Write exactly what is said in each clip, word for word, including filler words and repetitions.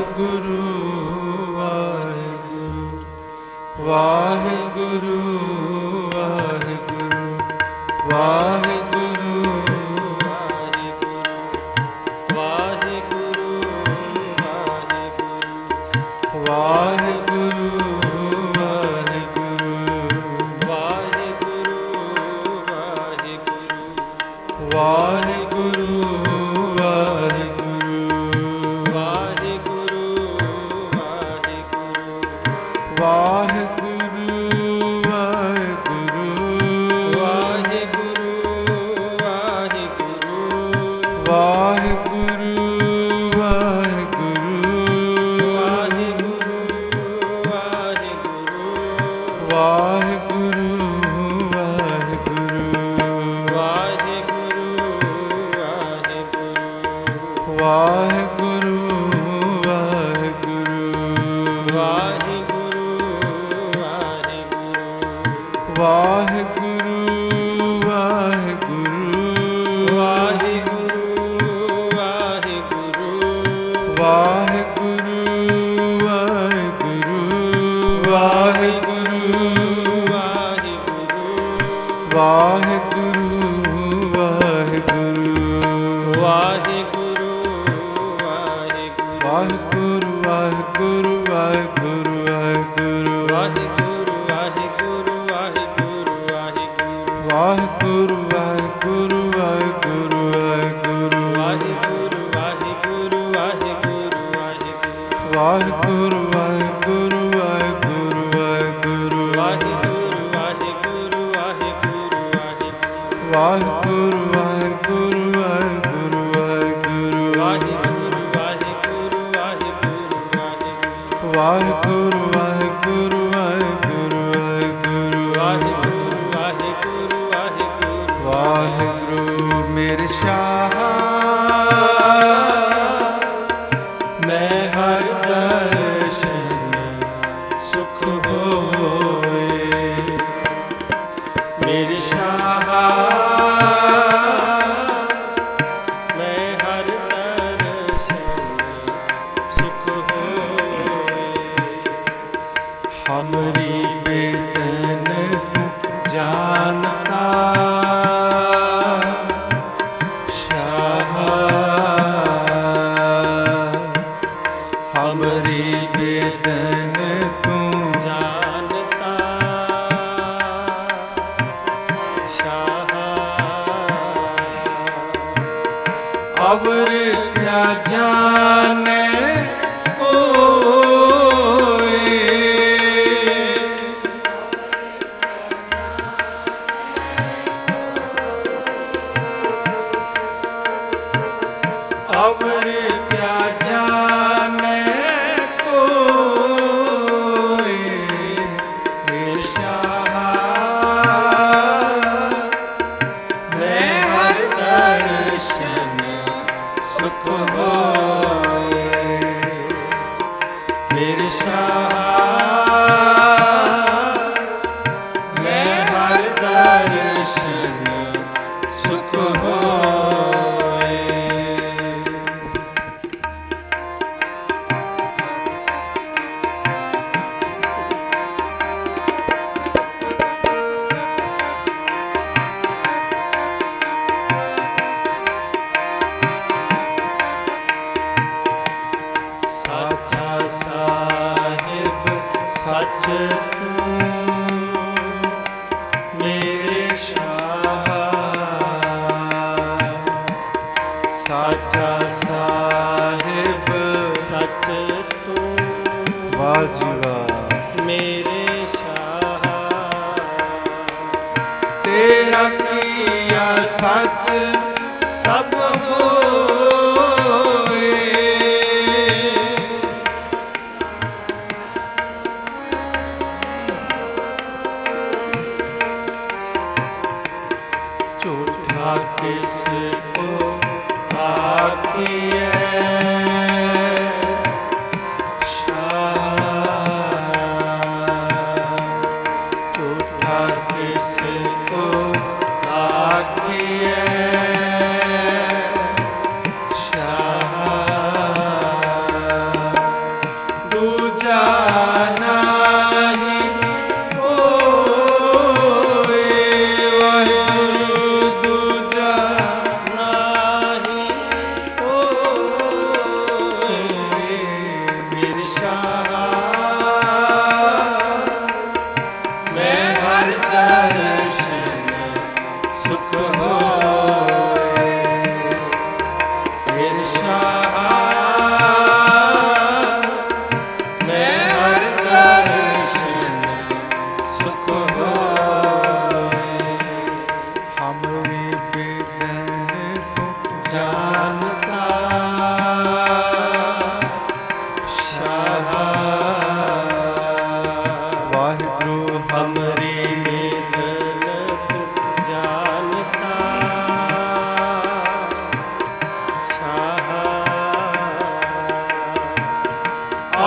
ਵਾਹਿਗੁਰੂ ਵਾਹਿਗੁਰੂ ਵਾਹਿਗੁਰੂ ਵਾਹਿਗੁਰੂ ਵਾਹਿਗੁਰੂ ਵਾਹਿਗੁਰੂ ਵਾਹਿਗੁਰੂ ਵਾਹਿਗੁਰੂ ਵਾਹਿਗੁਰੂ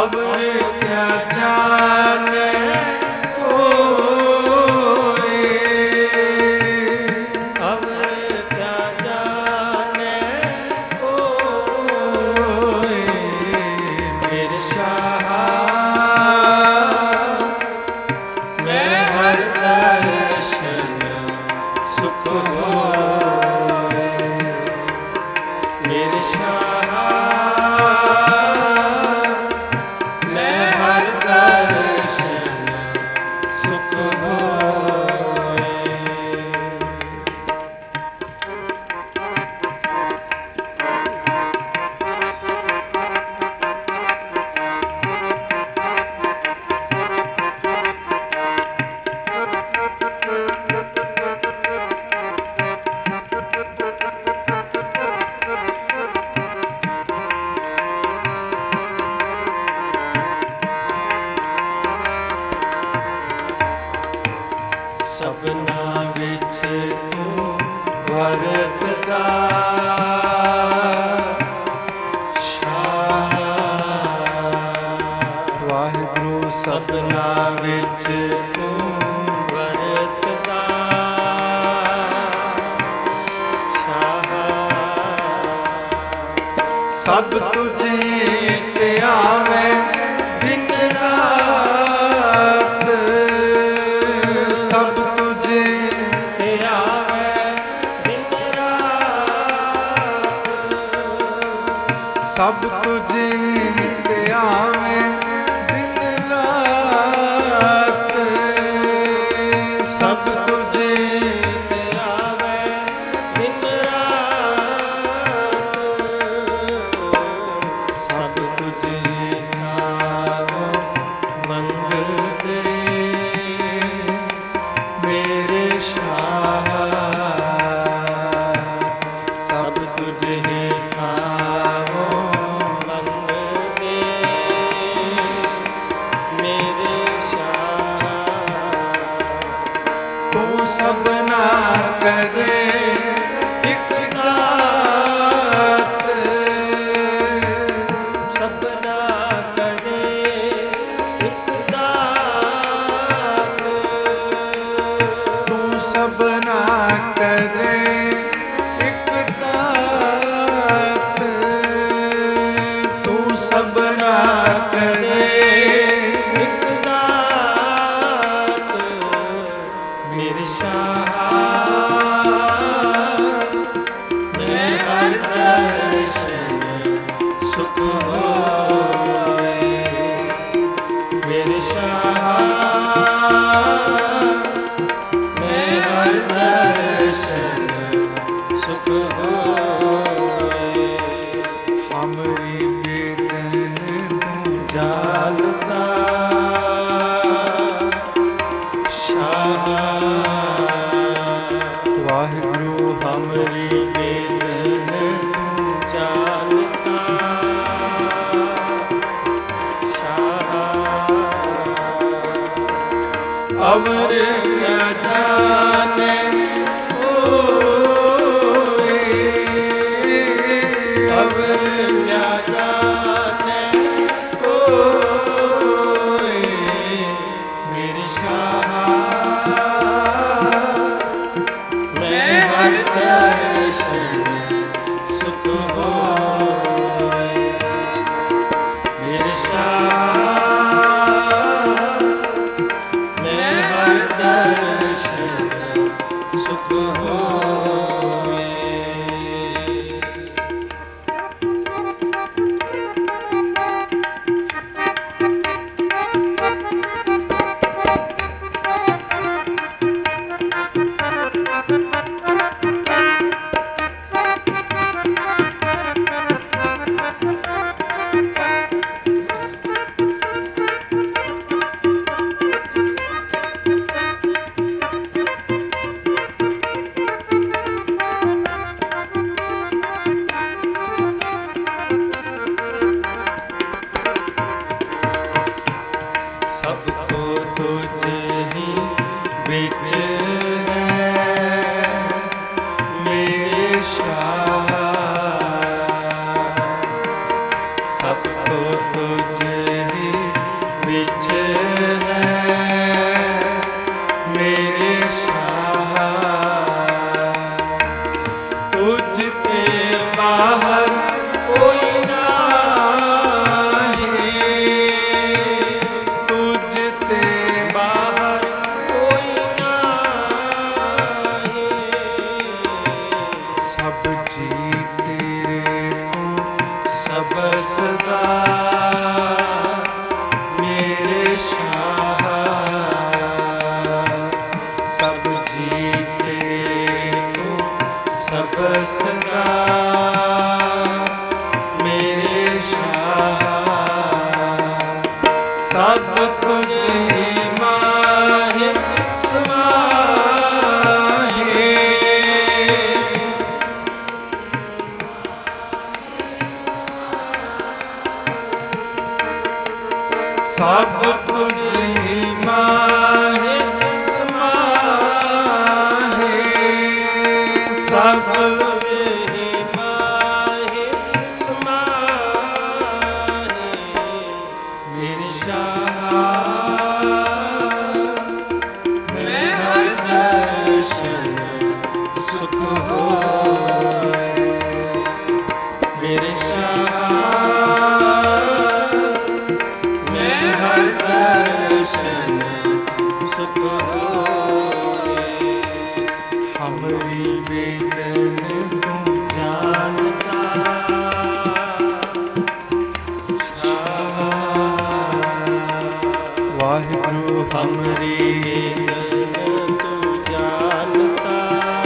अवर क्या जाने कोई, अवर क्या जाने कोई। मेरे शाह मैं हर दर्शन सुख होए। मेरे शाह मैं हर दर्शन सुख होए। सबना विच तू वरतदा शाह। वाहिगुरु सबना विच तू वरतदा शाह। सब तुझे ते आवे दिन रात। सब तुझे ते आवे दिन रात। सब तुझे ते आवे दिन रात। सब तुझे ते आवे दिन रात। सब तुझे नाम मंगते मेरे शाह। सब तुझे नाम मंगते मेरे शाह। तू सबना करे एक दात। सबना करे एक दात। तू सबना करे एक दात। तू सबना करे एक दात। मेरे शाह मैं हर दर्शन सुख होए। मेरे शाह मैं हर दर्शन सुख होए। हमरी बेदन तू जालदा शाह। वाहिगुरु हमरी बेदन तू जानता शाह। अवर क्या जाने कोई। अवर क्या जाने कोई। मेरे शाह मैं हर दर्शन सुख होए। मेरे शाह मैं हर दर्शन ਸਭ ਤੁਝੀ ਮਾਹੇ ਸਮਾਹੇ, ਸਭ ਤੁਝੀ ਮਾਹੇ ਸਮਾਹੇ। ਮੇਰੇ ਸ਼ਾਹ ਮੈਂ ਹਰ ਦਰਸ਼ਨ ਸੁਖ ਹੋਏ, ਮੇਰੇ ਸ਼ਾਹ ਮੈਂ ਹਰ ਦਰਸ਼ਨ ਸੁਖ ਹੋਏ। ਹਮਰੀ ਵੇਦਨ ਤੂੰ ਜਾਣਦਾ ਸ਼ਾਹ, ਵਾਹਿਗੁਰੂ ਹਮਰੀ ਵੇਦਨ ਤੂੰ ਜਾਣਦਾ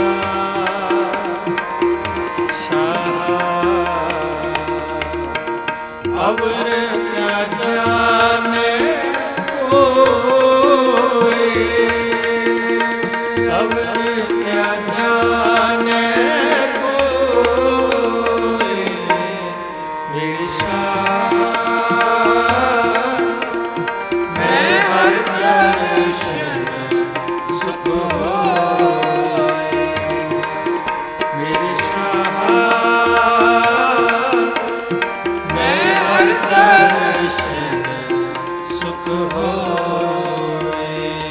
ਸ਼ਾਹ। ਅਵਰ ਕਿਆ ਜਾਣੇ ਕੋਇ, ਅਵਰ ਕਿਆ ਜਾਣੇ ਕੋਇ, ਮੇਰੇ ਸ਼ਾਹ ਮੈਂ ਹਰ ਦਰਸ਼ਨ ਸੁਖ ਹੋਏ, ਮੇਰੇ ਸ਼ਾਹ ਮੈਂ ਹਰ ਦਰਸ਼ਨ ਸੁਖ ਹੋਏ।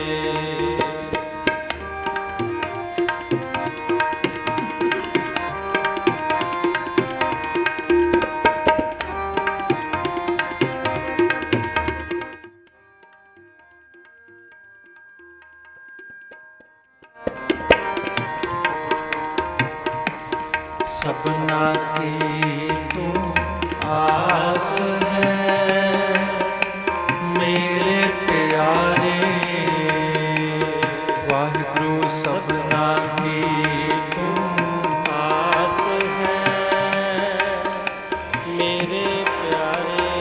ਸਭਨਾ ਕੀ ਤੂੰ ਆਸ ਹੈ ਮੇਰੇ ਪਿਆਰੇ, ਵਾਹਿਗੁਰੂ ਸਭਨਾ ਕੀ ਤੂੰ ਆਸ ਹੈ ਮੇਰੇ ਪਿਆਰੇ।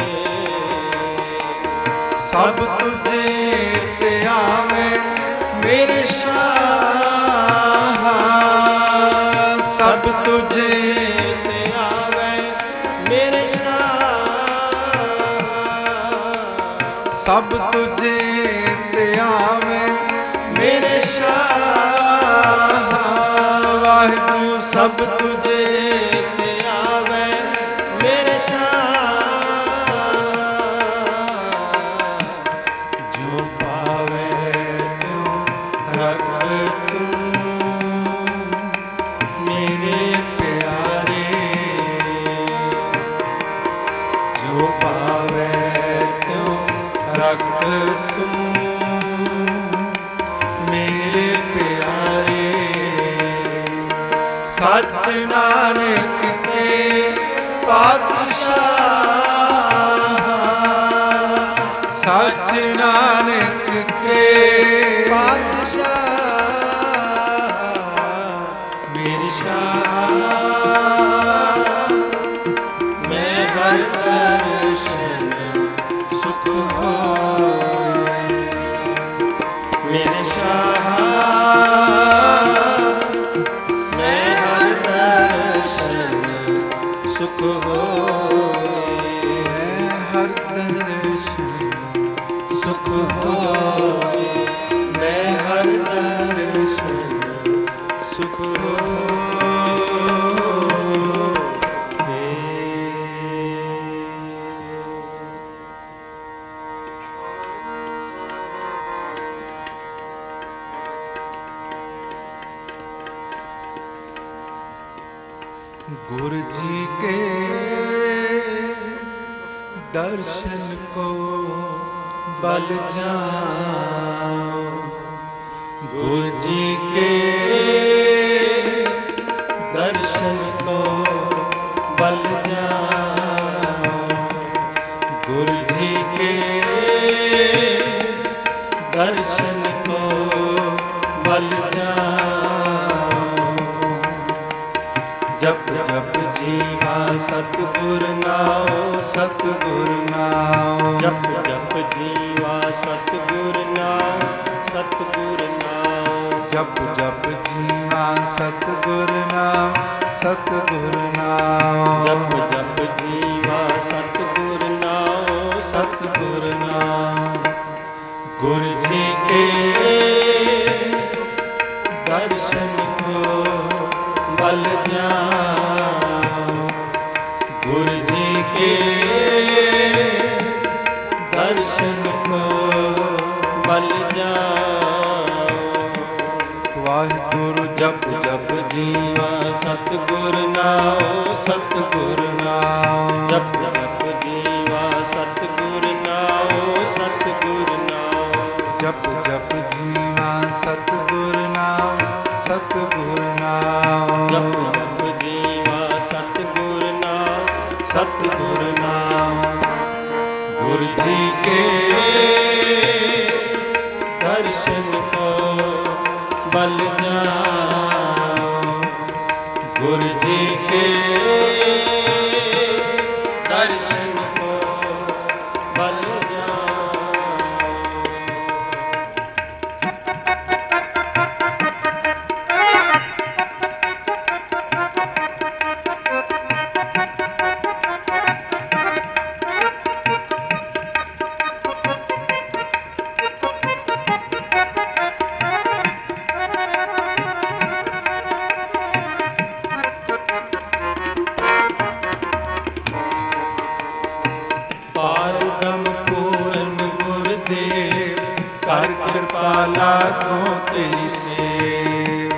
ਸਭ ਤੁਝੇ ਤੇ ਆਵੇ ਮੇਰੇ ਸ਼ਾਹ, ਸਭ ਤੁਝੇ ਤੇ ਆਵੇ ਮੇਰੇ ਸ਼ਾਹ। ਸਭ ਤੁਝੇ ਤੇ ਆਵੇ ਮੇਰੇ ਸ਼ਾਹ, ਵਾਹਿਗੁਰੂ ਸਭ ਤੁਝੇ ਤੇ ਆਵੇ ਮੇਰੇ ਸ਼ਾਹ। ਜੋ ਪਾਵੇ ਤਿਉ ਰੱਖ ਤੂੰ ਮੇਰੇ ਪਿਆਰੇ, ਜੋ ਪਾਵੇ ਤਿਉ ਰੱਖ ਤੂੰ ਮੇਰੇ ਪਿਆਰੇ। ਸੱਚ ਨਾਨਕ ਕੇ ਪਾਤਸ਼ਾਹ, ਸੱਚ ਨਾਨਕ ਕੇ ਪਾਤਸ਼ਾਹ। ਮੇਰੇ ਸ਼ਾਹ ਮੈਂ ਹਰ ਦਰਸ਼ਨ ਸੁਖ ਹੋਏ, ਮੇਰੇ ਸ਼ਾਹ ਮੈਂ ਹਰ ਦਰਸ਼ਨ ਸੁਖ ਹੋਏ, ਮੈਂ ਹਰ ਦਰਸ਼ਨ ਸੁਖ ਹੋਏ, ਮੈਂ ਹਰ ਦਰਸ਼ਨ ਸੁਖ गुरु जी के दर्शन को बल जाओ, गुरु जी के दर्शन को बल जाओ, गुरु जी के दर्शन को बल जाओ। जप जप जीवा सतगुर नाओ, सतगुर नाओ, जप जप जीवा सतगुर नाम, सतगुर नाम। जप जप जीवा सतगुर नाम, सतगुर नाम। जप जप जीवा सतगुर नाम, सतगुर नाम। गुर जी के दर्शन को बल जाओ, गुर जी के दर्शन को बल जाओ। वाहिगुरु जप जप जीवा सतगुर नाम, सतगुर नाम। जप जप जीवा सतगुर नाम, सतगुर नाम। जप जप जीवा सतगुर नाम, सतगुर नाम। जप जप जीवा सतगुर नाम, सतगुर नाम। गुरु जी के दर्शन को बल जाओ, गुरु जी के दर्शन को बल जाओ। पार ब्रह्म पूर्ण गुरुदेव, कर कृपा लागो तेरी सेव।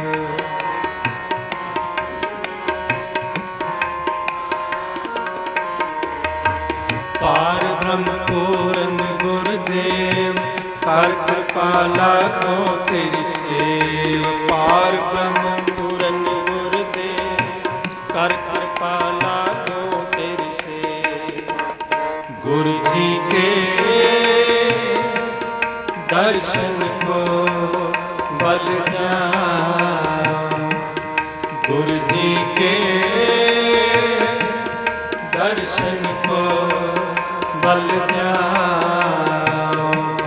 पार ब्रह्म पूर्ण गुरुदेव, कर कृपा लागो तेरी सेव। पार ब्रह्म पूरन गुरुदेव, कर कृपा लागो तेरी सेव। गुरु जी के दर्शन को बल जाओ, गुरु जी के दर्शन को बल जाओ।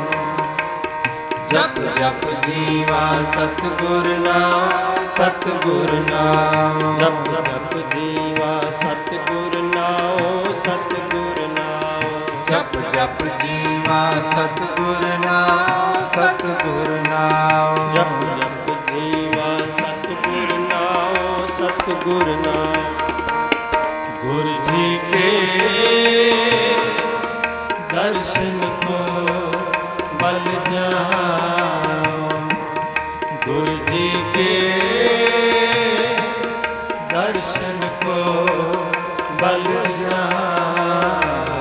जप जप जीवा सतगुर नाम, सतगुर नाम। जप जप जीवा सतगुर नाम, सतगुर नाम। जप जप जीवा सतगुर नाम, सतगुर नाम। जप जप जीवा सतगुर नाम, सतगुर नाम। गुरु जी के दर्शन को बल जाओ, गुरु जी के दर्शन को बल जाओ।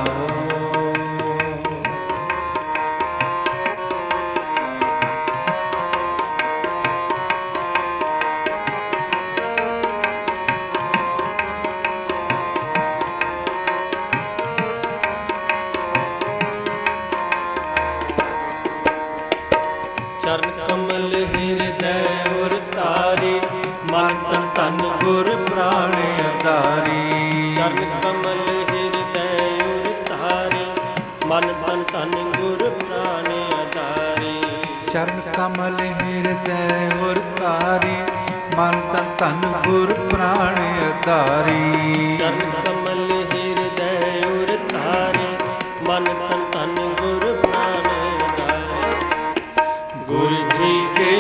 चरण कमल हृदय उर तारी, मन तन तन गुर प्राण आधारी। चरण कमल हृदय उर तारी, मन तन तन गुर प्राण आधारी। चरण कमल हृदय उर तारी, मन तन तन गुर प्राण आधारी। चरण कमल हृदय उर तारी, मन तन तन गुर प्राण आधारी। गुरु जी के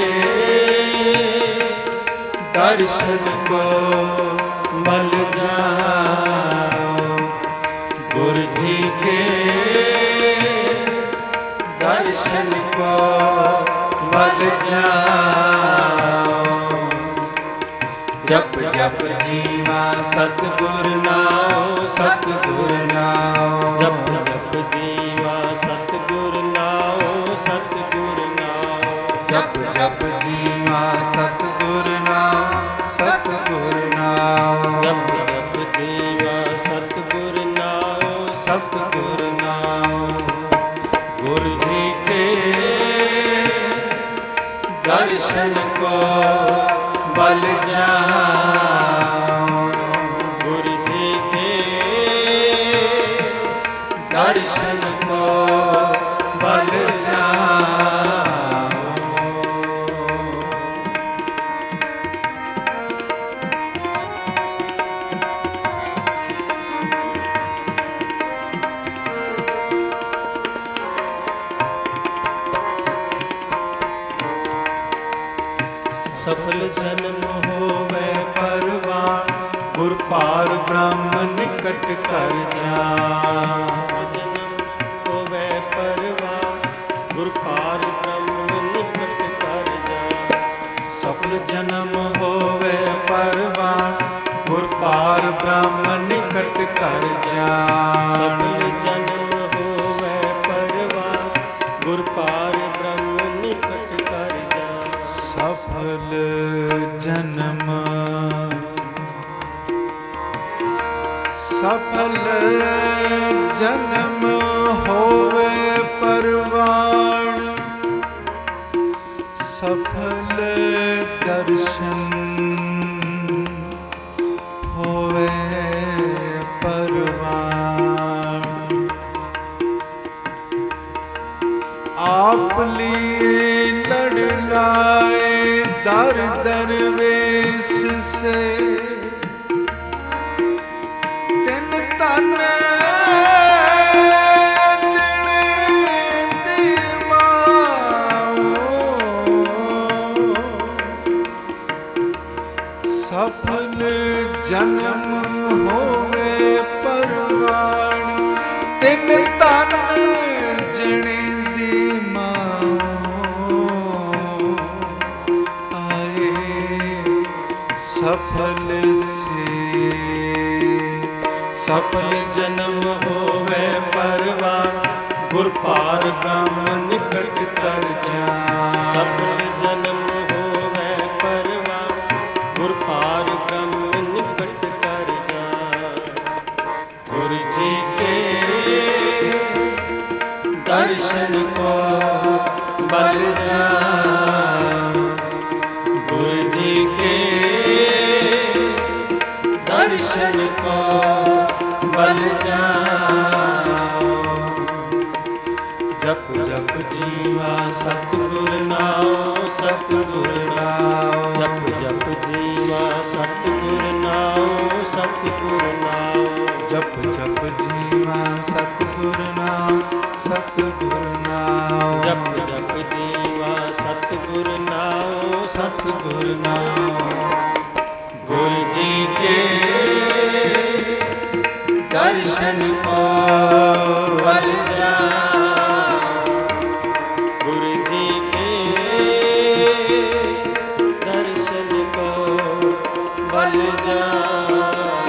दर्शन को बल जाओ, गुरु जी के दर्शन को बल जाओ। जप जप जीवा सतगुर नाम, सतगुर नाम। जप जप जीवा सतगुर नाम, सतगुर नाम। जप जप जीवा सतगुर नाम, सतगुर नाम। जप जप जीवा सतगुर नाम, सतगुर नाम। गुरु जी के दर्शन को बल जाओ, गुरु जी के दर्शन को बल जाओ। ਸਫਲ ਜਨਮ ਹੋਵੇ ਪਰਵਾਨ, ਗੁਰ ਪਾਰ ਬ੍ਰਹਮ ਨਿਕਟ ਕਰ ਜਾਨ। ਜਨਮ ਹੋਵੇ ਪਰਵਾਨ, ਗੁਰ ਪਾਰ ਬ੍ਰਹਮ ਨਿਕਟ ਕਰ ਜਾਨ। ਸਫਲ ਜਨਮ ਹੋਵੇ ਪਰਵਾਨ, ਗੁਰ ਪਾਰ ਬ੍ਰਹਮ ਨਿਕਟ ਕਰ ਜਾਨ। ਸਫਲ ਜਨਮ ਹੋਵੇ ਪਰਵਾਨ, ਗੁਰ ਪਾਰ ਬ੍ਰਹਮ ਨਿਕਟ ਕਰ ਜਾਨ। ਸਫਲ ਜਨਮ ਸਫਲ ਜਨਮ ਹੋਵੇ ਪਰਵਾਨ, ਸਫਲ ਦਰਸ਼ਨ ਹੋਵੇ ਪਰਵਾਨ। ਆਪ ਲਈ ਲੜ ਲਾਏ ਦਰ ਦਰਵੇਸ਼ ਸੇ, ਤਿਨ ਤਨ ਜਿਣੇ ਦੀ ਮਾਓ। ਸਫਲ ਜਨਮ ਹੋਵੇ ਪਰਵਾਨ, ਤਿਨ ਤਨ ਜਿਣੇ ਦੀ ਮਾਓ। ਆਏ ਸਫਲ ਸੇ ਸਫਲ ਜਨਮ ਹੋਵੇ ਪਰਵਾਨ, ਗੁਰ ਪਾਰ ਬ੍ਰਹਮ ਨਿਕਟ ਕਰ ਜਾਨ। ਸਫਲ ਜਨਮ ਹੋਵੇ ਪਰਵਾਨ, ਗੁਰ ਪਾਰ ਬ੍ਰਹਮ ਨਿਕਟ ਕਰ ਜਾਨ। ਗੁਰ ਜੀ ਕੇ ਦਰਸ਼ਨ ਕੋ ਬਲ ਜਾਨ। ਗੁਰ ਜੀ ਕੇ ਦਰਸ਼ਨ ਕੋ ਬਲ ਜਾਓ। ਜਪ ਜਪ ਜੀਵਾ ਸਤਿਗੁਰ ਨਾਮ, ਸਤਿਗੁਰ ਨਾਮ। ਜਪ ਜਪ ਜੀਵਾ ਸਤਿਗੁਰ ਨਾਮ, ਸਤਿਗੁਰ ਨਾਮ। ਜਪ ਜਪ ਜੀਵਾ ਸਤਿਗੁਰ ਨਾਮ, ਸਤਿਗੁਰ ਨਾਮ। ਜਪ ਜਪ ਜੀਵਾ ਸਤਿਗੁਰ ਨਾਮ, ਸਤਿਗੁਰ ਨਾਮ। ਗੁਰ ਜੀ ਕੇ ਦਰਸ਼ਨ ਕੋ ਬਲ ਜਾਓ। ਗੁਰ ਜੀ ਕੇ ਦਰਸ਼ਨ ਕੋ ਬਲ ਜਾਓ।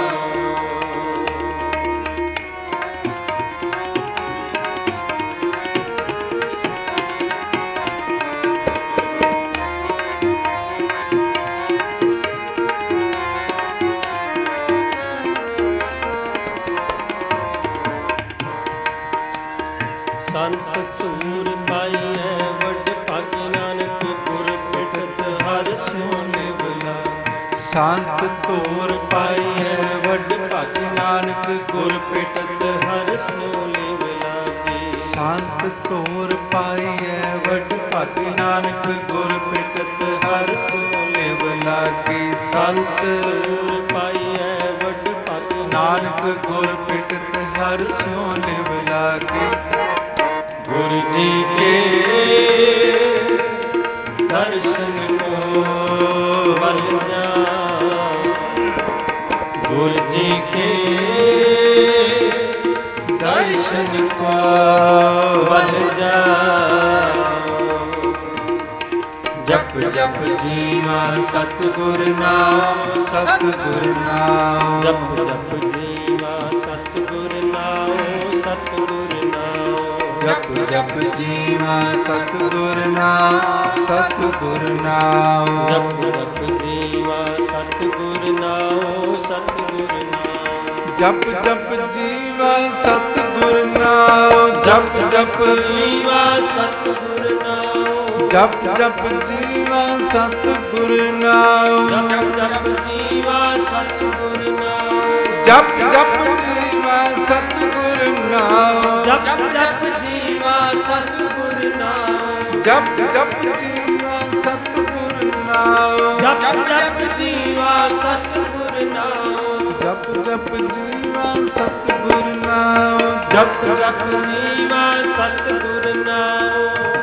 ਸੰਤ ਧੂਰ ਪਾਈਐ ਵੱਡ ਭਾਗੀ, ਨਾਨਕ ਗੁਰ ਪਿਟਤ ਹਰ ਸਿਉ ਨਿਵਲਾ। ਸੰਤ ਧੂਰ ਪਾਈਐ ਵੱਡ ਭਗ, ਨਾਨਕ ਗੁਰ ਪਿਟਤ ਹਰ ਸਿਉ ਲਿਵ ਲਾਗੇ। ਸੰਤ ਧੂਰ ਪਾਈਐ ਵੱਡ ਭਗ, ਨਾਨਕ ਗੁਰ ਪਿਟਤ ਹਰ ਸਿਉ ਲਿਵ ਲਾਗੇ। ਸੰਤ ਧੂਰ ਪਾਈਐ ਵੱਡ ਭਾਗੀ, ਨਾਨਕ ਗੁਰ ਪਿਟਤ ਹਰ ਸਿਉ ਲਿਵ ਲਾਗੇ। ਗੁਰ ਜੀ ਕੇ ਦਰਸ਼ਨ ਕੋ ਬਲ ਜਾਓ। ਗੁਰ ਜੀ ਕੇ ਦਰਸ਼ਨ ਕੋ ਬਲ ਜਾਓ। ਜਪ ਜਪ ਜੀਵਾ ਸਤਿਗੁਰ ਨਾਮ, ਸਤਿਗੁਰ ਨਾਮ। ਜਪ ਜਪ ਜੀਵਾ ਸਤਿਗੁਰ ਨਾਮ, ਸਤਿਗੁਰ ਨਾਮ। ਜਪ ਜਪ ਜੀਵਾ ਸਤਿਗੁਰ ਨਾਮ, ਸਤਿਗੁਰ ਨਾਮ। ਜਪ ਜਪ ਜੀਵਾ ਸਤਿਗੁਰ ਨਾਮ, ਸਤਿਗੁਰ ਨਾਮ। ਜਪ ਜਪ ਜੀਵਾ ਸਤਿਗੁਰ ਨਾਮ। ਜਪ ਜਪ ਜੀਵਾ ਸਤਿਗੁਰ ਨਾਮ। ਜਪ ਜਪ ਜੀਵਾ ਸਤਿਗੁਰ ਨਾਮ। ਜਪ ਜਪ ਜੀਵਾ ਸਤਿਗੁਰ ਨਾਮ। ਜਪ ਜਪ ਜੀਵਾ ਸਤਿਗੁਰ ਨਾਮ। ਜਪ ਜਪ ਜੀਵਾ ਸਤਿਗੁਰ ਨਾਮ। ਜਪ ਜਪ ਜੀਵਾ ਸਤਿਗੁਰ ਨਾਮ। ਜਪ ਜਪ ਜੀਵਾ ਸਤਿਗੁਰ ਨਾਮ। ਜਪ ਜਪ ਜੀਵਾ ਸਤਿਗੁਰ ਨਾਮ। ਜਪ ਜਪ ਜੀਵਾ ਸਤਿਗੁਰ ਨਾਮ।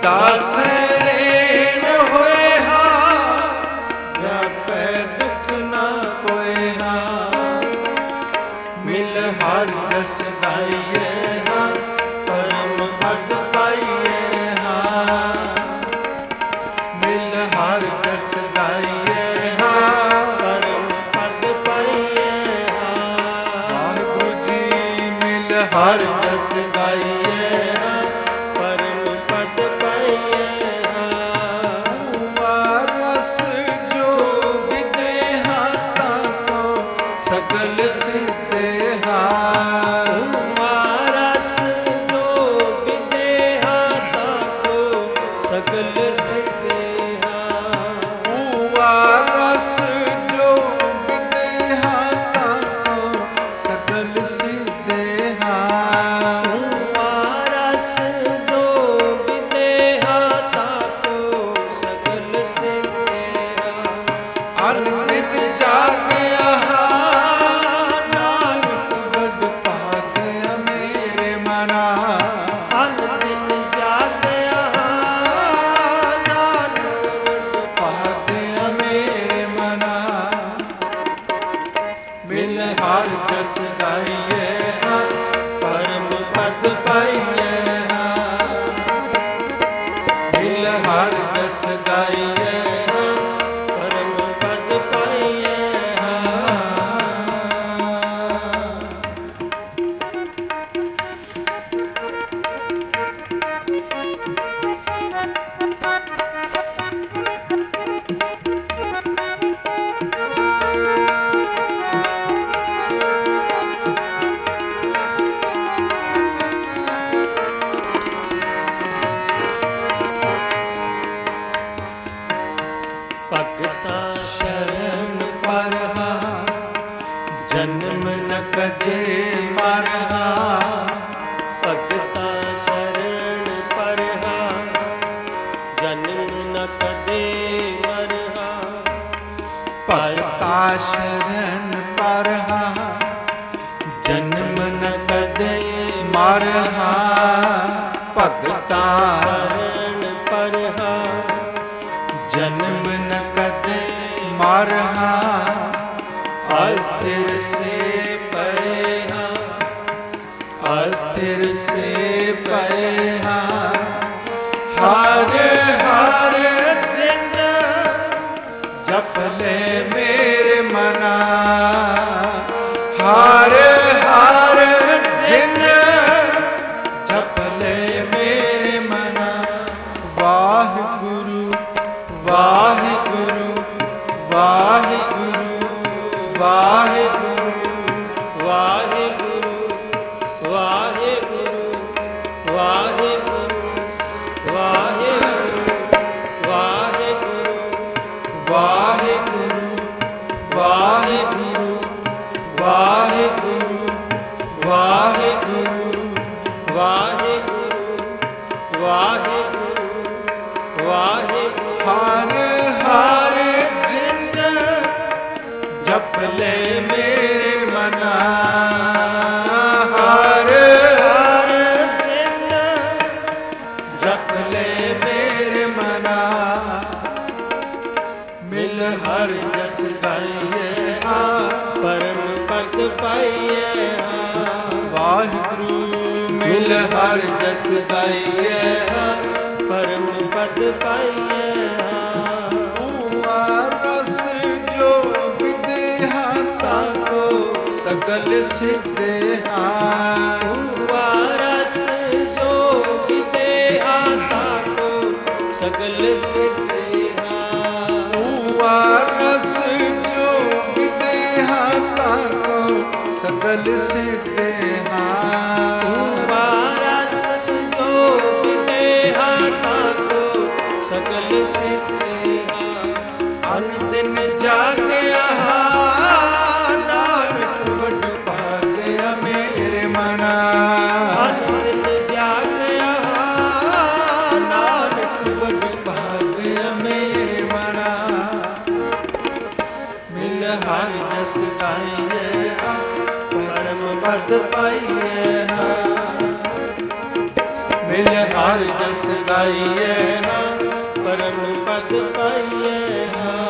दास रेन होए हा व्यापै दुख न कोए हा मिल हर जस गाइए हा परम पद पाइए हा मिल हर जस गाइए हा परम पद पाइए हा वाहिगुरु जी मिल हर जस गाइए परम पद पाइए हुआ रस जो विदेहा ताको सकल सिद्धेहा रस जो विदेहा ताको सकल सिद्धेहा हुआ रस जो विदेहा ताको सकल सिद्धेहा रस जो विदेहा ताको सकल सिद्धेहा अन दिन जागया नानक बड़ भागया मेरे मना अन दिन जागया नानक भागया मेरे मना मिल हर जस गाइए हा परम पद पाइए हा मिल हर जस गाइए हा परम पद पाइए भगता शरण परहा जन्म न कदे मरहा भगता शरण परहा जन्म न कदे मरहा भगता शरण परहा जन्म न कदे मरहा भगता शरण परहा जन्म न कदे मरहा अस्थिर से पयहा अस्थिर से पयहा हर हर जिन जप ले मेरे मना हर हर जिन जप ले मेरे मना वाहिगुरु वाहिगुरु वाहिगुरु वाहिगुरु वाहिगुरु वाहिगुरु वाहिगुरु वाहिगुरु वाहिगुरु वाहिगुरु वाहिगुरु वाहिगुरु वाहिगुरु वाहिगुरु वाहिगुरु वाहिगुरु हर हर जिन जप ले मेरे मना हर हर दिन जप ले मेरे मना मिल हर जस गाइए हा परम पद पाइए वाहिगुरु मिल हर जस गाइए परम पद पाइए हुआ रस जो विदेहा ताको सकल सिद्धेहा रस जो विदेहा ताको सकल सिद्धेहा हुआ रस जो विदेहा ताको सकल सिद्धेहा रस जो विदेहा ताको सकल सिद्धेहा अन दिन जागया नानक बड़ भागया मेरे मना दिन जागया नानक बड़ भागया मेरे मना मिल हर जस गाइए परम पद पाइए मिल हर जस गाइए ਗਾਈਏ ਪਰਮ ਪਦ ਪਾਈਏ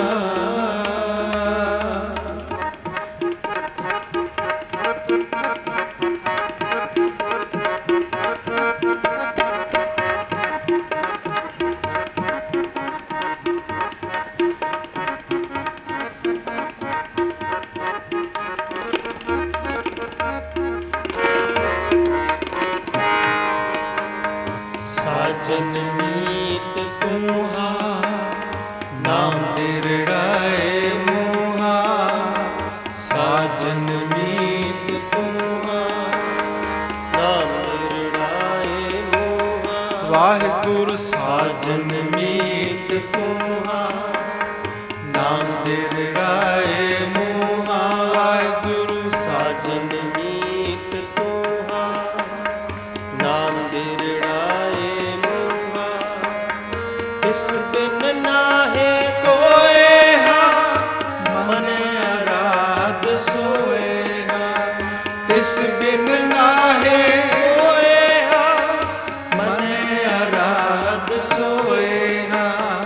ਸਾਜਨ ਮੀਤ ਤੂਹਾ ਨਾਮ ਦਿਰੜਾਏ ਮੂਹਾ ਸਾਜਨ ਮੀਤ ਤੂਹਾ ਨਾਮ ਨਿਰੜਾਏ ਮੋਹਾ ਵਾਹਿਗੁਰੂ ਸਾਜਨ ਮੀਤ ਤੂਹਾ ਨਾਮ ਦਿਰੜਾਏ ਮੂਹਾ ਵਾਹਿਗੁਰੂ ਸਾਜਨ ਸਾਜਨ ਮੀਤ ਤੂਹਾ ਨਾਮ ਨਿਰੜਾਏ ਮੋਹਾ ਇਸ ਬਿਨ ਨਾਹੇ ਕੋਏ ਹਾਂ ਮਨ ਅਰਾਧ ਸੋਏ ਹਾਂ ਤਿਸ ਬਿਨ ਨਾਹੇ ਹੋਏ ਹਾਂ ਮਨ ਅਰਾਧ ਸੋਏ ਹਾਂ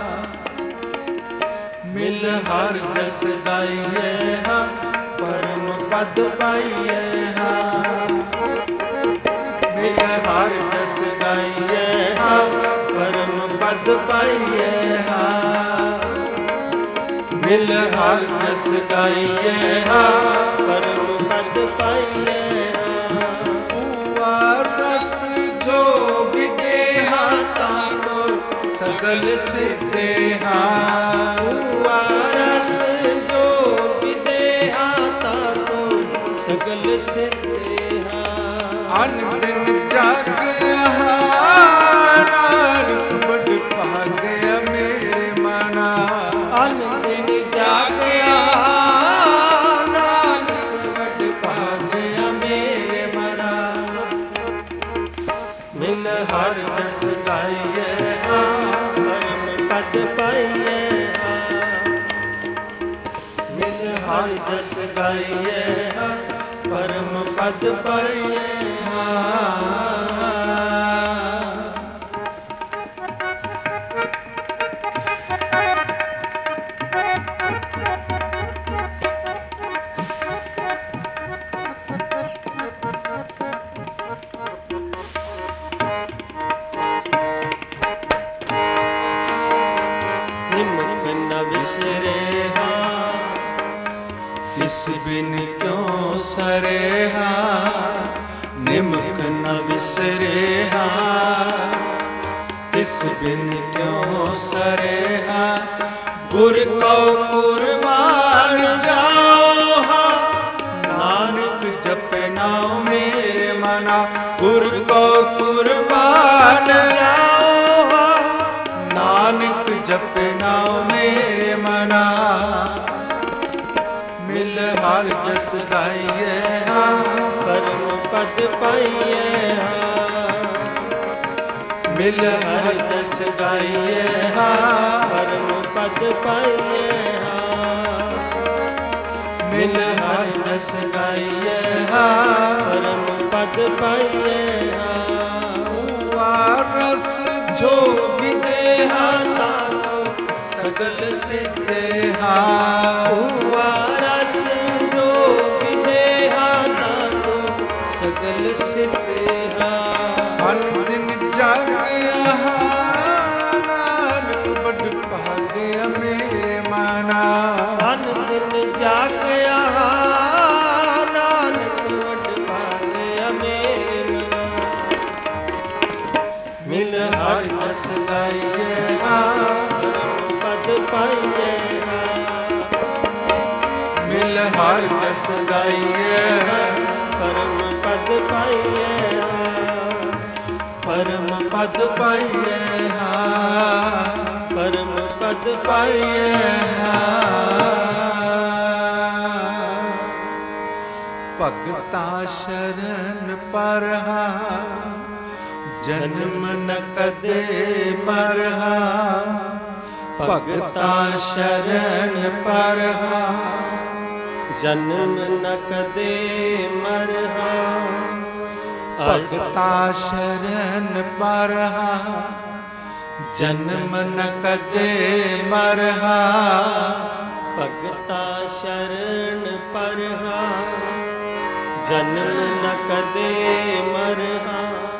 ਮਿਲ ਹਰ ਜਸ ਗਾਈਏ ਹਾਂ ਪਰਮ ਪਦ ਪਾਈਏ ਹਾਂ ਮਿਲ ਹਰ ਜਸ ਗਾਈਏ ਹਾਂ ਪਰਮ ਪਦ ਪਾਈਏ ਹਾਂ ਮਿਲ ਹਰ ਜਸ ਗਾਈਏ ਹਾਂ ਪਰਮ ਪਦ ਪਾਈਏ ਪੂਆ ਰਸ ਜੋ ਵਿਦੇ ਹਾਂ ਤਾਂ ਕੋ ਸਗਲ ਸਿੱਧੇ ਹਾਂ ਪੂਆ ਰਸ ਜੋ ਵਿਦੇਹਾ ਤਾਕੋ ਸਗਲ ਸਿੱਧੇ ਹਾਂ ਅਨ ਦਿਨ ਜਾਗਿਆ ਨਾਨਕ ਬੜ ਭਾਗਿਆ ਮੇਰੇ ਮਨਾ ਅਨ ਦਿਨ ਜਾਗਿਆ ਨਾਨਕ ਵੱਡ ਭਾਗਿਆ ਮੇਰੇ ਮਨਾ ਮਿਲ ਹਰ ਜਸ ਗਾਈਏ ਹਾਂ ਪਰਮ ਪਦ ਪਾਈਏ ਮਿਲ ਹਰ ਜਸ ਗਾਈਏ ਹਾਂ ਪਰਮ ਪਦ ਪਾਈਏ ਹਾਂ ਨਿਮਕ ਨ ਵਿਸਰੇ ਵਿਸਰੇ ਹਾਂ ਤਿਸ ਬਿਨ ਕਿਉ ਸਰੇ ਹਾਂ ਨਿਮਕ ਨ ਵਿਸਰੇ ਹਾਂ ਤਿਸ ਬਿਨ ਕਿਉ ਸਰੇ ਹਾਂ ਗੁਰ ਕਉ ਕੁਰਬਾਨ ਜਾਓ ਹਾਂ ਨਾਨਕ ਜਪੇ ਨਾਮ ਮੇਰੇ ਮਨਾ ਗੁਰ ਕਉ ਕੁਰਬਾਨ ਜਾਓ ਨਾਨਕ ਜਪੇ ਨਾਮ ਮੇਰੇ ਮਨਾ ਮਿਲ ਹਰ ਜਸ ਗਾਈਏ ਹਾਂ ਪਰਮ ਪਦ ਪਾਈਏ ਮਿਲ ਹਰ ਜਸ ਗਾਈਏ ਹਾਂ ਪਰਮ ਪਦ ਪਾਈਏ ਮਿਲ ਹਰ ਜਸ ਗਾਈਏ ਹਾਂ ਪਰਮ ਪਦ ਪਾਈਏ ਪੂਆ ਰਸ ਜੋ ਵਿਦੇ ਹਾਂ ਤਾਕੋ ਸਗਲ ਸਿੱਧੇ ਹਾਂ ਪੂਆ ਰਸ ਜੋ ਵਿਦੇਹਾ ਤਾਕੋ ਸਗਲ ਸਿੱਧੇਹਾ ਅਨ ਦਿਨ ਜਾਗਿਆ ਨਾਨਕ ਬੜ ਭਾਗਿਆ ਮੇਰੇ ਮਨਾ ਅਨ ਦਿਨ ਜਾਗਿਆ ਨਾਨਕ ਵੱਡ ਭਾਗਿਆ ਮੇਰੇ ਮਨਾ ਮਿਲ ਹਰ ਜਸ ਗਾਈਏ ਹਾਂ ਪਰਮ ਪਦ ਪਾਈਏ ਮਿਲ ਹਰ ਜਸ ਗਾਈਏ ਪਰਮ ਪਦ ਪਾਈਏ ਪਰਮ ਪਦ ਪਾਈਏ ਹਾਂ ਪਰਮ ਪਦ ਪਾਈਏ ਹਾਂ ਭਗਤਾ ਸ਼ਰਨ ਪਰਹਾ ਜਨਮ ਨ ਕਦੇ ਮਰਹਾ ਭਗਤਾ ਸ਼ਰਨ ਪਰਹਾ ਜਨਮ ਨ ਕਦੇ ਮਰਹਾ ਭਗਤਾ ਸ਼ਰਨ ਪਰਹਾ ਜਨਮ ਨ ਕਦੇ ਮਰਹਾ, ਭਗਤਾ ਸ਼ਰਨ ਪਰਹਾ। ਜਨਮ ਨ ਕਦੇ ਮਰਹਾ,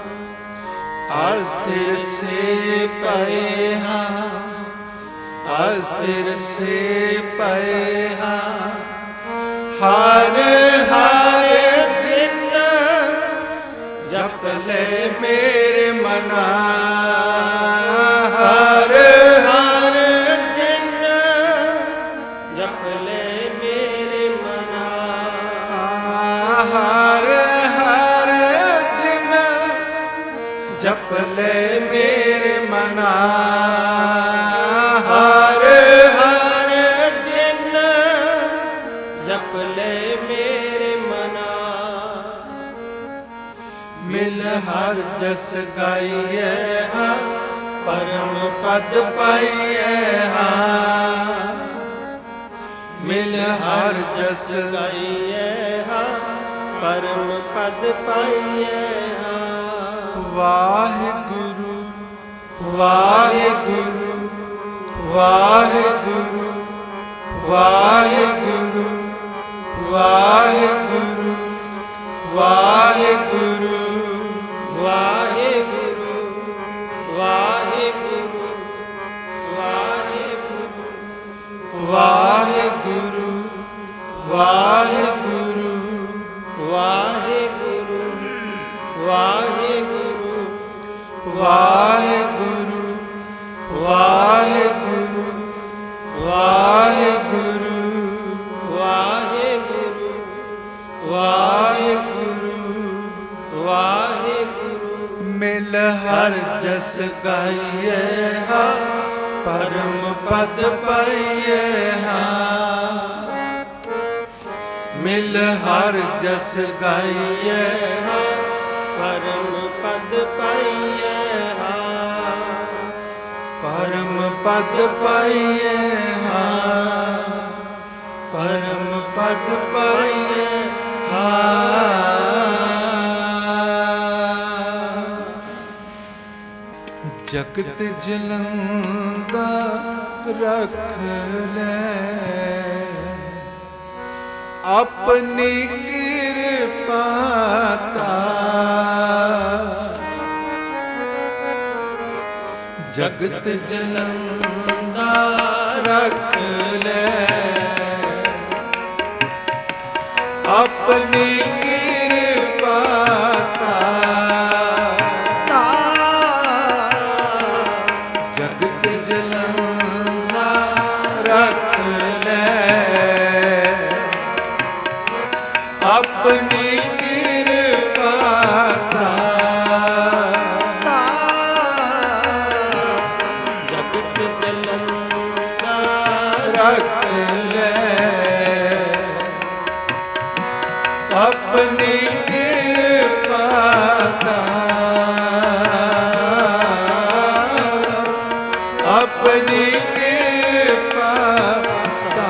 ਅਸਥਿਰ ਸੇ ਪਏ ਹਾਂ, ਅਸਥਿਰ ਸੇ ਪਏ ਹਾਂ। ਹਰ ਹਰ ਜਿਨ ਜਪ ਲੈ ਮੇਰੇ ਮਨਾ, ਹਰ ਹਰ ਜਿਨ ਜਪ ਲੈ ਮੇਰੇ ਮਨਾ। ਹਰ ਹਰ ਜਿਨ ਜਪ ਲੈ ਮੇਰੇ ਮਨਾ, ਹਰ ਹਰ ਜਿਨ ਜਪ ਲੈ ਮੇਰੇ ਮਨਾ। ਮਿਲ ਹਰ ਜਸ ਗਾਈਏ ਹਾਂ, ਪਰਮ ਪਦ ਪਾਈਏ ਹਾਂ। ਮਿਲ ਹਰ ਜਸ ਗਾਈਏ ਹਾਂ, ਪਰਮ ਪਦ ਪਾਈਏ ਹਾਂ। ਵਾਹਿਗੁਰੂ ਵਾਹਿਗੁਰੂ ਵਾਹਿਗੁਰੂ ਵਾਹਿਗੁਰੂ ਵਾਹਿਗੁਰੂ ਵਾਹਿਗੁਰੂ ਵਾਹਿਗੁਰੂ ਵਾਹਿਗੁਰੂ ਵਾਹਿਗੁਰੂ ਵਾਹਿਗੁਰੂ ਵਾਹਿਗੁਰੂ ਵਾਹਿਗੁਰੂ ਵਾਹਿਗੁਰੂ ਵਾਹਿਗੁਰੂ ਵਾਹਿਗੁਰੂ ਵਾਹਿਗੁਰੂ ਵਾਹਿਗੁਰੂ ਵਾਹਿਗੁਰੂ ਵਾਹਿਗੁਰੂ। ਮਿਲ ਹਰ ਜਸ ਗਾਈਏ ਹਾਂ, ਪਰਮ ਪਦ ਪਾਈਏ ਹਾਂ। ਮਿਲ ਹਰ ਜਸ ਗਾਈਏ ਹਾਂ, ਪਰਮ ਪਦ ਪਾਈਏ ਹਾਂ। ਪਰਮ ਪਦ ਪਾਈਏ ਹਾਂ, ਪਰਮ ਪਦ ਪਾਈਏ ਹਾਂ। ਜਗਤ ਜਲੰਦਾ ਰੱਖ ਲੈ, ਆਪਣੀ ਕਿਰਪਾ ਤਾ। ਜਗਤ ਜਲੰਦਾ ਰੱਖ ਲੈ, ਆਪਣੀ ਕਿਰਪਾ ਤਾ। ਜਗਤ ਜਲੰਦਾ ਰੱਖ ਲੈ, ਆਪਣੀ ਕਿਰਪਾ ਤਾ। ਜਗਤ ਜਲੰਦਾ ਰੱਖ ਲੈ, ਆਪਣੀ ਕਿਰਪਾ ਤਾ। ਆਪਣੀ ਕਿਰਪਾ ਤਾ।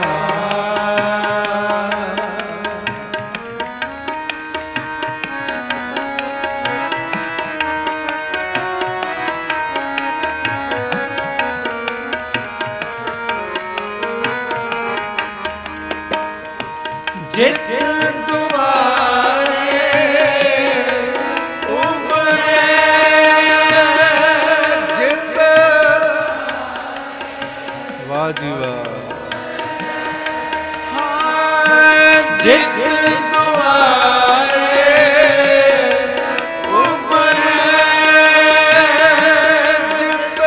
ਜਿਤ ਦੁਆਰੇ ਉਬਰੇ, ਜਿਤ ਵਾਹ ਜੀ ਵਾਹ। ਹਾਂ ਜਿਤ ਦੁਆਰੇ ਉਬਰੇ, ਜਿਤ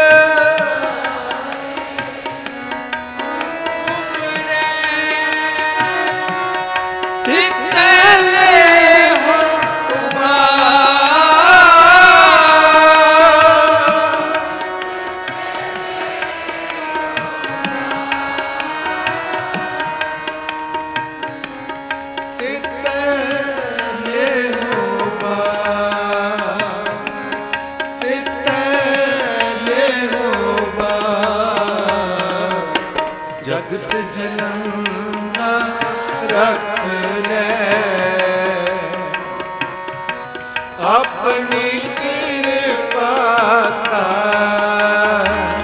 ਜਗਤ ਜਲੰਦਾ ਰੱਖ ਲੈ, ਆਪਣੀ ਕਿਰਪਾ ਤਾ।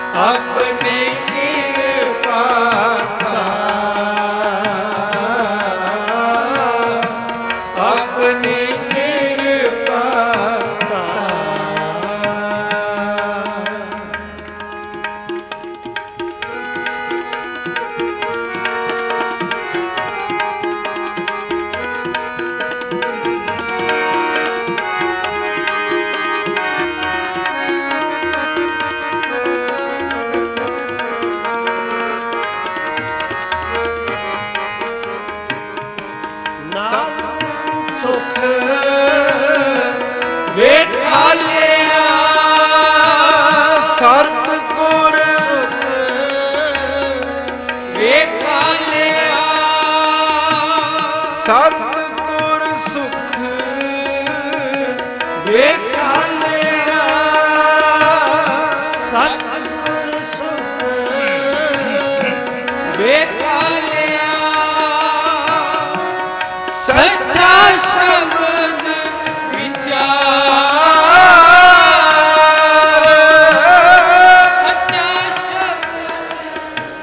ਆਪਣੀ ਕਿਰਪਾ ਆਪਣੀ ਕਿਰਪਾ ਸੁਖ ਵੇਖਾਲਿਆ ਸਤਿਗੁਰ ਵੇਖਾਲਿਆ ਸਤਿਗੁਰ ਸੁਖ ਵੇਖਾਲਿਆ ਸਤਿਗੁਰ ਸੁਖ ਵੇਖਾਲਿਆ ਸੱਚਾ ਸ਼ਬਦ ਵਿਚਾਰ ਸੱਚਾ ਸ਼ਬਦ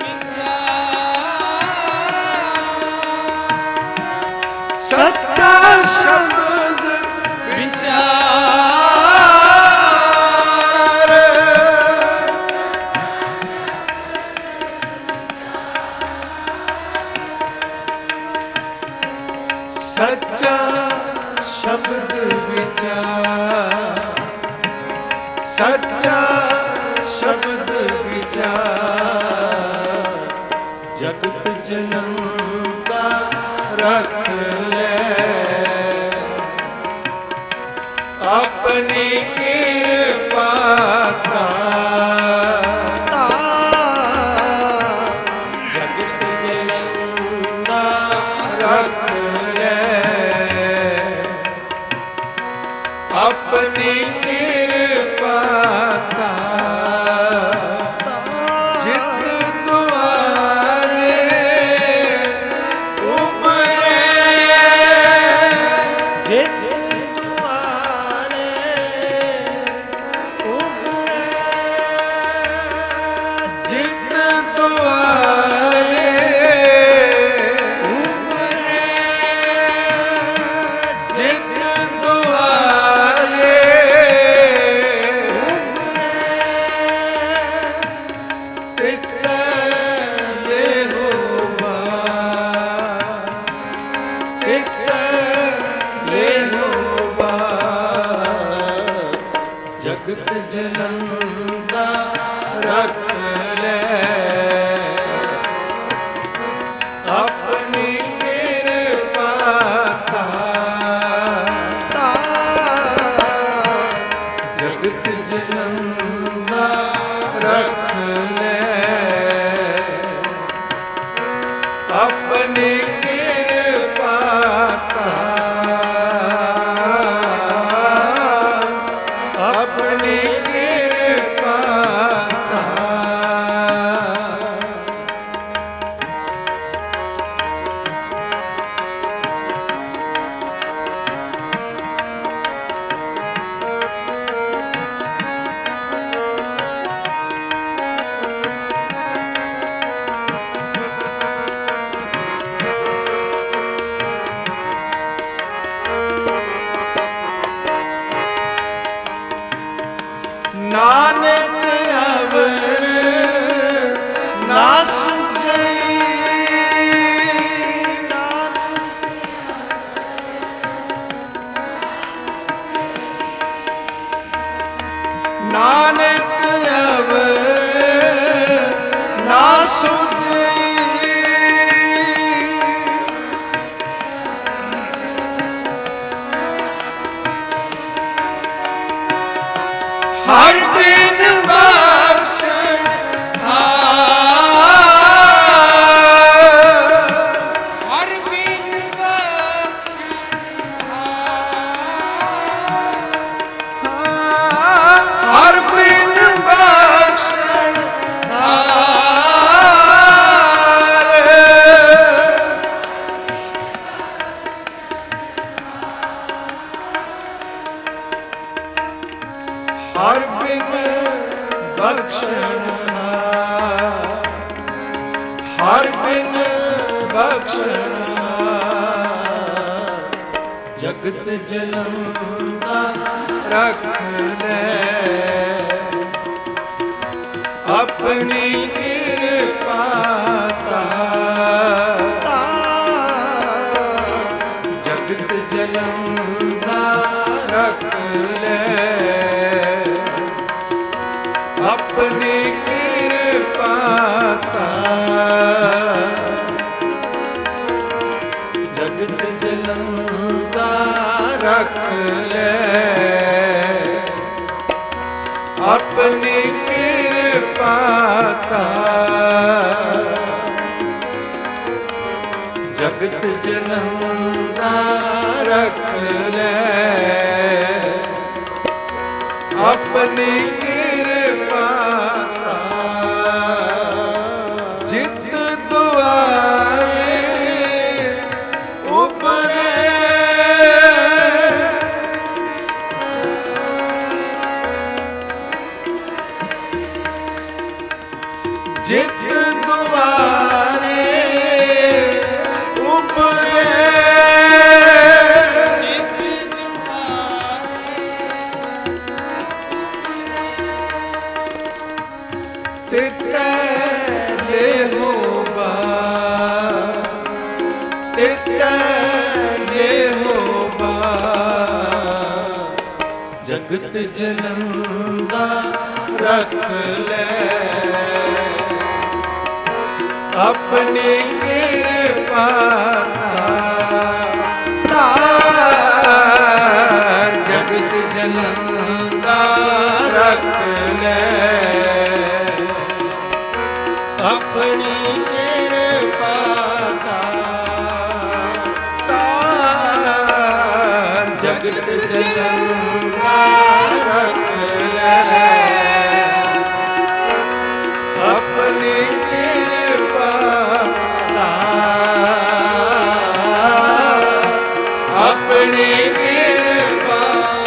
ਵਿਚਾਰ ਸੱਚਾ ਸ਼ਬਦ ਵਿਚਾਰ ਸੱਚਾ ਸ਼ਬਦ ਵਿਚਾਰ ਸੱਚਾ ਸ਼ਬਦ ਵਿਚਾਰ ਜਗਤ ਜਨੰਦਾ ਰੱਖ ਲੈ ਆਪਣੀ ਕਿਰਪਾ ਜਗਤ ਜਨੰਦਾ ਰੱਖ ਆਪਣੀ ਕਿਰਪਾ ਜਿਤ ਦੁਆਰੇ ਉਪਰੇ ਜਿਤ ਦੁਆਰੇ ਉਪਰੇ ਜਿਤ ਦੁਆਰੇ ਉਪਰੇ ਜਿਤ ਦੁਆਰੇ ਜਗਤ ਜਨੰਦਾ ਰੱਖ ਲੈ ਆਪਣੀ ਕਿਰਪਾ ਜਗਤ ਜਨੰਦਾ ਰੱਖ ਲੈ ਆਪਣੀ ਕਿਰਪਾ ਆਪਣੀ ਕਿਰਪਾ जगत जलंदा रख ले अपनी कृपा जगत जलंदा रख ले अपनी कृपा जगत जलंदा रख ले अपनी कृपा जगत जलंदा रख ले अपनी कृपा जित दुआरे उपरे जित दुआरे उपरे तिते ले होबा तिते ले होबा जगत जलंदा रख ले अपनी कृपा जगत जलंदा रख ले अपनी कृपा जगत जलंदा रख ले अपनी कृपा अपनी कृपा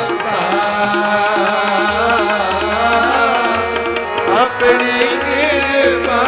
अपनी कृपा